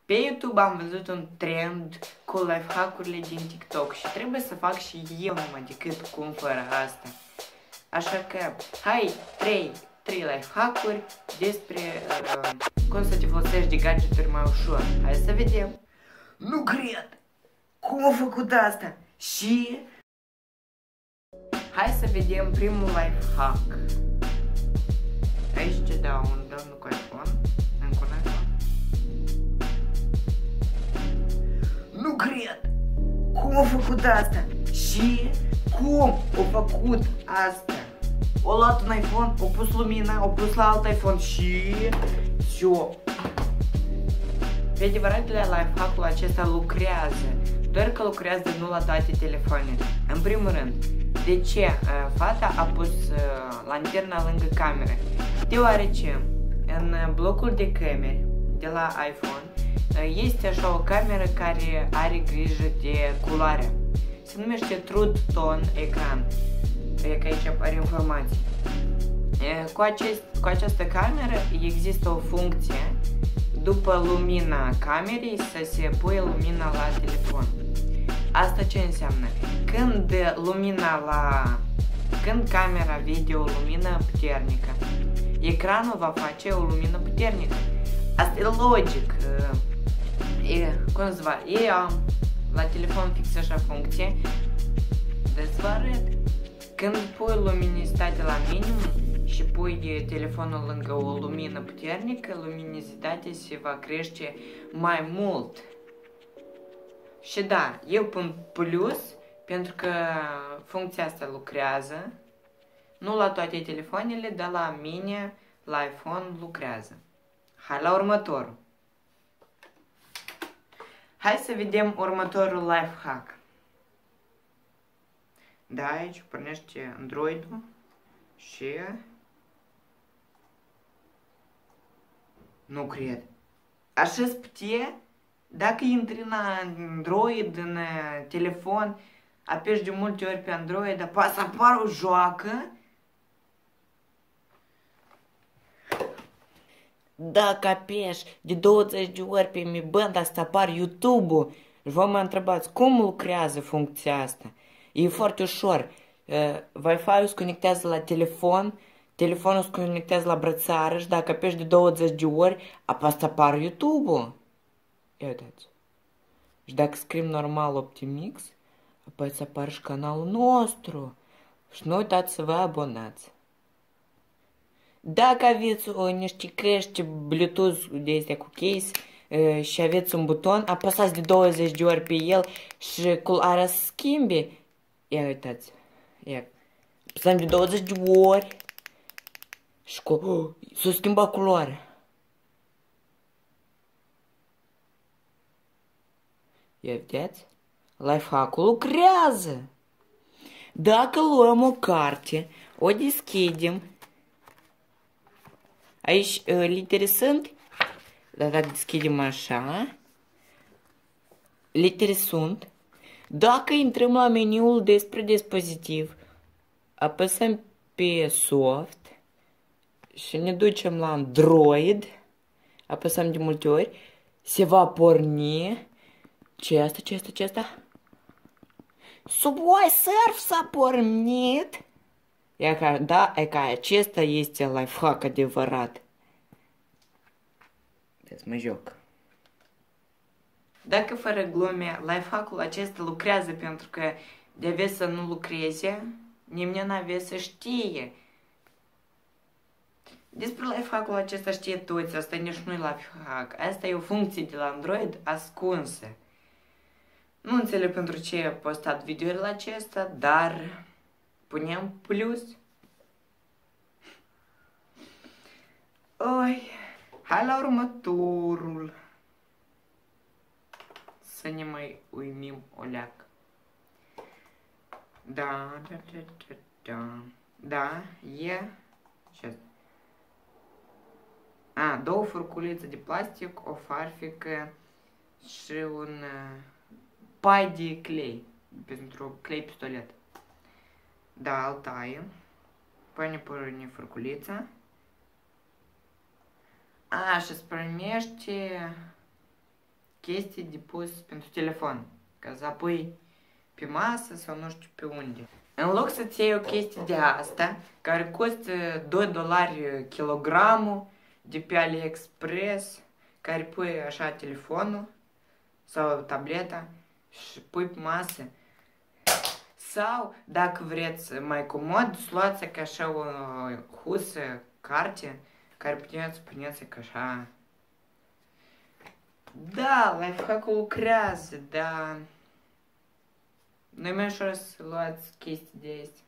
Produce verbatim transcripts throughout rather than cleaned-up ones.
Pe YouTube am văzut un trend cu life-hack-urile din TikTok și trebuie să fac și eu numai decât cum fără asta. Așa că, hai, trei, trei life-hack-uri despre uh, cum să te folosești de gadgeturi mai ușor. Hai să vedem. Nu cred! Cum a făcut asta? Și... hai să vedem primul life-hack. Aici dau un domnul cu iPhone. Încă un iPhone. Nu cred! Cum a făcut asta? Și cum a făcut asta? O luat un iPhone, a pus lumina, a pus la alt iPhone și... și-o... Pe adevăratele life-hack-ul acesta lucrează. Doar că lucrează nu la toate telefoanele. În primul rând, de ce fata a pus lanterna lângă cameră? Deoarece în blocul de camere de la iPhone este așa o cameră care are grijă de culoare. Se numește Truth Tone Ecran. E că aici apare informații. Cu, acest, cu această cameră există o funcție după lumina camerei să se pui lumina la telefon. Asta ce înseamnă? Când lumina la... când camera vede o lumină puternică, ecranul va face o lumină puternică. Asta e logic. E, cum să va? E la telefon fix așa funcție. Deci vă arăt. Când pui luminozitatea la minimum și pui telefonul lângă o lumină puternică, luminozitatea se va crește mai mult. Și da, eu pun plus pentru că funcția asta lucrează. Nu la toate telefoanele, dar la mine, la iPhone, lucrează. Hai la următorul. Hai să vedem următorul life-hack. Da, aici pornește Android-ul și... nu cred. Așa-ți putea? Dacă intri în Android, în telefon, apeși de multe ori pe Android, apoi să apară o joacă. Dacă apeși de douăzeci de ori pe Mi Band, asta apar YouTube-ul. Și vă mă întrebați, cum lucrează funcția asta? E foarte ușor. Wi-Fi-ul se conectează la telefon, telefonul se conectează la brățară și dacă apeși de douăzeci de ori, apoi să apară YouTube-ul. Ia uitați. Și dacă scriem normal Optimix, apoi să apară și canalul nostru. Și nu uitați să vă abonați. Dacă aveți o, niște căști Bluetooth de astea cu case e, și aveți un buton, apăsați de douăzeci de ori pe el și culoarea se schimbe. Ia uitați. Ia. Apăsăm de douăzeci de ori și cu... oh, s-a schimbat culoarea. Ia vedeți? Life-hack-ul lucrează. Dacă luăm o carte, o deschidem, aici litere sunt, dar dacă deschidem așa, litere sunt. Dacă intrăm la meniul despre dispozitiv, apăsăm pe soft și ne ducem la Android, apăsăm de multe ori, se va porni. Ce asta, ce asta, ce asta? Subway Surf s-a pornit. E ca, da, e ca acesta este life-hack adevărat. Deci mă joc. Dacă fără glume, life-hack-ul acesta lucrează pentru că de aveți să nu lucreze, nimeni n-avea să știe. Despre life-hack-ul acesta știe toți, asta nici nu e life-hack. Asta e o funcție de la Android ascunsă. Nu înțeleg pentru ce am postat videoul acesta, dar punem plus. Oi, hai la următorul. Să ne mai uimim o leacă. Da, da, da, da, da. Da, e... ce? A, două furculițe de plastic, o farfecă și un... pai de clei, pentru clei pistolet. Da, îl taie. Pune pe furculița. A, și îți primește chestii de pus pentru telefon. Ca să apui pe masă sau nu știu pe unde. În loc să-ți iei o chestie de asta, care costă doi dolari kilogramul, de pe AliExpress, care pui așa telefonul sau tableta și pui pe masă. Sau, dacă vreți mai comod, luați ca așa o husă, carte, care puteți să puneți ca așa. Da, lifehack-ul lucrează, dar nu-i mai ușor să luați chestii de astea.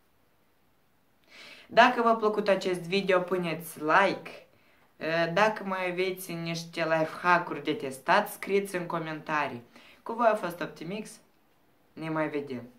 Dacă v-a plăcut acest video, puneți like. Dacă mai aveți niște lifehack-uri de testat, scrieți în comentarii. Cu voi a fost Optimix. Ne mai vedem.